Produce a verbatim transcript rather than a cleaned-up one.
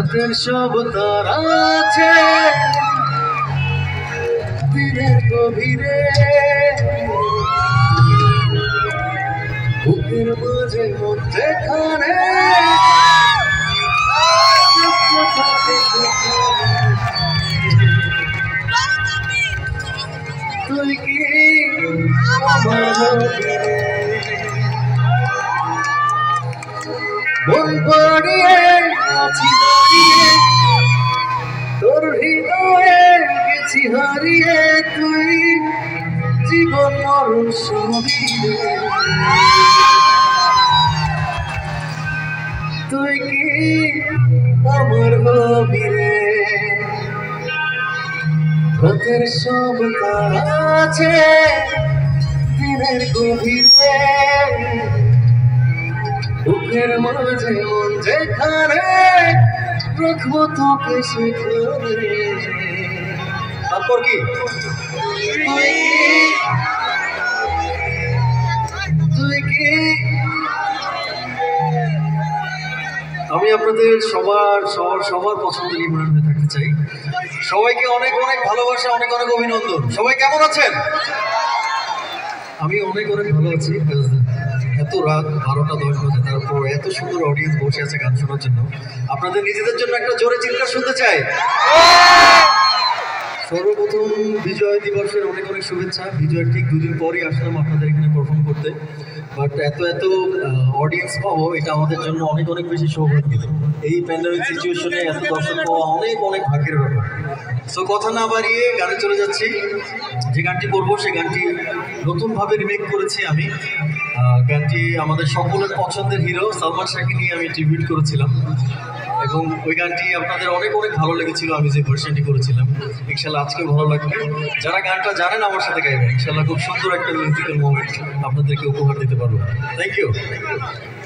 রাতের সব তারা আছে দিনের গভীরে, বুকের মাঝে মধ্যেখানে তুই কি আমার মন পড়িয়ে আছি দাঁড়িয়ে, তোর হৃদয়ে গেছি হারিয়ে, তুই জীবন মরণ সবই রে। তুই কি আমার হবি রে? রাতের সব তারা আছে দিনের গভীরে, বুকের মাঝে মন যেখানে রাখবো তোকে সেখানে। তারপর কি তুই কি আমি আপনাদের সবার সবার সবার পছন্দের ইমরান হয়ে থাকতে চাই। সবাইকে অনেক অনেক ভালোবাসা, অনেক অনেক অভিনন্দন। সবাই কেমন আছেন? আমি অনেক অনেক ভালো আছি। এত রাত বারোটা দশ বাজে, তারপর এত সুন্দর অডিয়েন্স বসে আছে গান শোনার জন্য। আপনাদের নিজেদের জন্য একটা জোরে চিৎকার শুনতে চাই। সর্বপ্রথম বিজয় দিবসের অনেক অনেক শুভেচ্ছা। বিজয়ের ঠিক দুদিন পরই আসলাম আপনাদের এখানে পারফর্ম করতে, বাট এত এত অডিয়েন্স পাবো এটা আমাদের জন্য অনেক অনেক বেশি সৌভাগ্য। এই প্যান্ডামিক সিচুয়েশনে এত দর্শক পাওয়া অনেক অনেক ভাগ্যের ব্যাপার। সো কথা না বাড়িয়ে গানে চলে যাচ্ছি। যে গানটি করবো সে গানটি নতুনভাবে রিমেক করেছি আমি। গানটি আমাদের সকলের পছন্দের হিরো সালমান শাহকে নিয়ে আমি ট্রিবিউট করেছিলাম, এবং ওই গানটি আপনাদের অনেক অনেক ভালো লেগেছিল আমি যে ভার্সনটি করেছিলাম। ইনশাল্লাহ আজকেও ভালো লাগবে। যারা গানটা জানেন আমার সাথে গাইবেন। ইনশাল্লাহ খুব সুন্দর একটা মিউজিক্যাল মোমেন্ট আপনাদেরকে উপহার দিতে পারবো। Thank you.